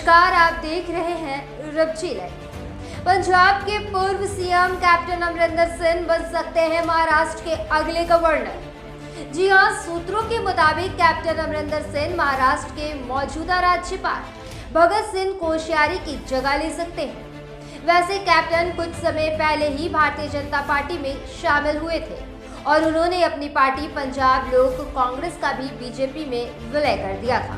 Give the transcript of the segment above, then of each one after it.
नमस्कार, आप देख रहे हैं रब्जी लाइव। पंजाब के पूर्व सीएम कैप्टन अमरिंदर सिंह बन सकते हैं महाराष्ट्र के अगले गवर्नर। जी हां, सूत्रों के मुताबिक कैप्टन अमरिंदर सिंह महाराष्ट्र के मौजूदा राज्यपाल भगत सिंह कोश्यारी की जगह ले सकते हैं। वैसे कैप्टन कुछ समय पहले ही भारतीय जनता पार्टी में शामिल हुए थे और उन्होंने अपनी पार्टी पंजाब लोक कांग्रेस का भी बीजेपी में विलय कर दिया था।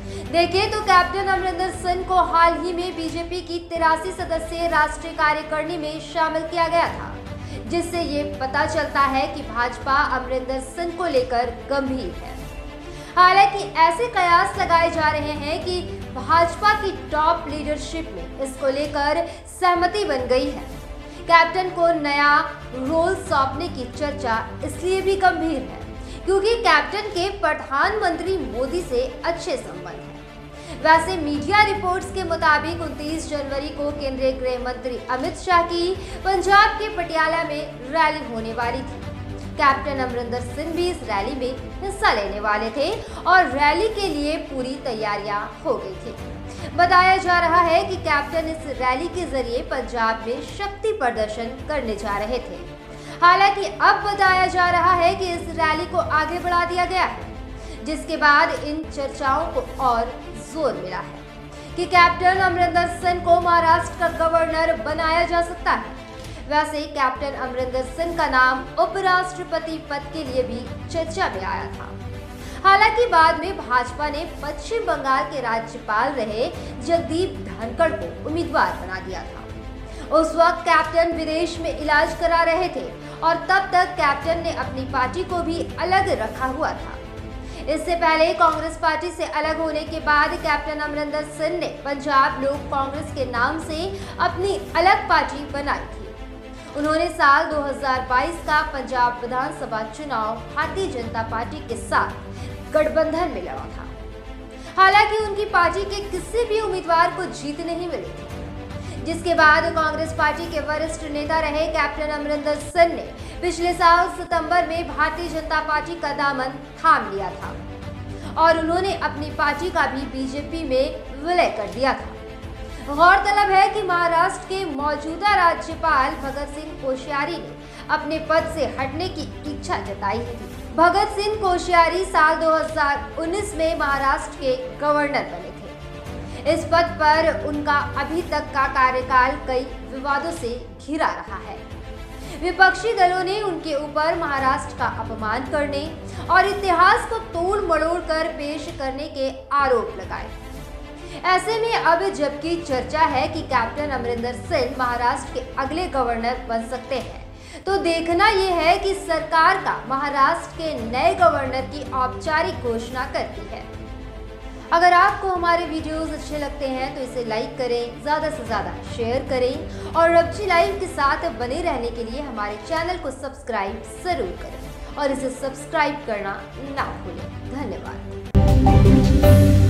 देखें तो कैप्टन अमरिंदर सिंह को हाल ही में बीजेपी की 83 सदस्यीय राष्ट्रीय कार्यकारिणी में शामिल किया गया था, जिससे ये पता चलता है कि भाजपा अमरिंदर सिंह को लेकर गंभीर है। हालांकि ऐसे कयास लगाए जा रहे हैं कि भाजपा की टॉप लीडरशिप में इसको लेकर सहमति बन गई है। कैप्टन को नया रोल सौंपने की चर्चा इसलिए भी गंभीर है क्योंकि कैप्टन के प्रधानमंत्री मोदी से अच्छे संबंध हैं। वैसे मीडिया रिपोर्ट्स के मुताबिक 29 जनवरी को केंद्रीय गृह मंत्री अमित शाह की पंजाब के पटियाला में रैली होने वाली थी। कैप्टन अमरिंदर सिंह भी इस रैली में हिस्सा लेने वाले थे और रैली के लिए पूरी तैयारियां हो गई थी। बताया जा रहा है कि कैप्टन इस रैली के जरिए पंजाब में शक्ति प्रदर्शन करने जा रहे थे। हालांकि अब बताया जा रहा है कि इस रैली को आगे बढ़ा दिया गया है, जिसके बाद इन चर्चाओं को और जोर मिला है कि कैप्टन अमरिंदर सिंह को महाराष्ट्र का गवर्नर बनाया जा सकता है। वैसे कैप्टन अमरिंदर सिंह का नाम उपराष्ट्रपति पद के लिए भी चर्चा में आया था। हालांकि बाद में भाजपा ने पश्चिम बंगाल के राज्यपाल रहे जगदीप धनखड़ को उम्मीदवार बना दिया था। उस वक्त कैप्टन विदेश में इलाज करा रहे थे और तब तक कैप्टन ने अपनी पार्टी को भी अलग रखा हुआ था। इससे पहले कांग्रेस पार्टी से अलग होने के बाद कैप्टन अमरिंदर सिंह ने पंजाब लोक कांग्रेस के नाम से अपनी अलग पार्टी बनाई थी। उन्होंने साल 2022 का पंजाब विधानसभा चुनाव भारतीय जनता पार्टी के साथ गठबंधन में लड़ा था। हालांकि उनकी पार्टी के किसी भी उम्मीदवार को जीत नहीं मिली थी, जिसके बाद कांग्रेस पार्टी के वरिष्ठ नेता रहे कैप्टन अमरिंदर सिंह ने पिछले साल सितंबर में भारतीय जनता पार्टी का दामन थाम लिया था और उन्होंने अपनी पार्टी का भी बीजेपी में विलय कर दिया था। गौरतलब है कि महाराष्ट्र के मौजूदा राज्यपाल भगत सिंह कोश्यारी ने अपने पद से हटने की इच्छा जताई थी। भगत सिंह कोश्यारी साल 2019 में महाराष्ट्र के गवर्नर बने थे। इस पद पर उनका अभी तक का कार्यकाल कई विवादों से घिरा रहा है। विपक्षी दलों ने उनके ऊपर महाराष्ट्र का अपमान करने और इतिहास को तोड़ मरोड़ कर पेश करने के आरोप लगाए। ऐसे में अब जबकि चर्चा है कि कैप्टन अमरिंदर सिंह महाराष्ट्र के अगले गवर्नर बन सकते हैं, तो देखना यह है कि सरकार का महाराष्ट्र के नए गवर्नर की औपचारिक घोषणा करती है। अगर आपको हमारे वीडियोस अच्छे लगते हैं तो इसे लाइक करें, ज़्यादा से ज़्यादा शेयर करें और रब्जी लाइव के साथ बने रहने के लिए हमारे चैनल को सब्सक्राइब ज़रूर करें और इसे सब्सक्राइब करना ना भूलें। धन्यवाद।